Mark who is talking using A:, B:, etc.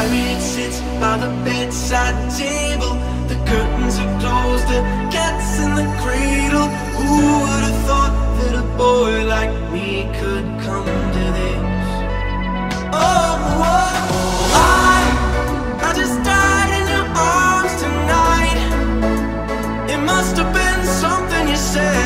A: Married sits by the bedside table. The curtains are closed, the cat's in the cradle. Who would have thought that a boy like me could come to this? Oh, I just died in your arms tonight. It must have been something you said.